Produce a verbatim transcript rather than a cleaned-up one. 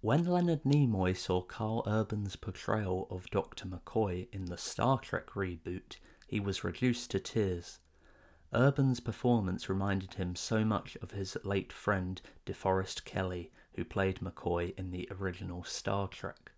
When Leonard Nimoy saw Karl Urban's portrayal of Doctor McCoy in the Star Trek reboot, he was reduced to tears. Urban's performance reminded him so much of his late friend DeForest Kelly, who played McCoy in the original Star Trek.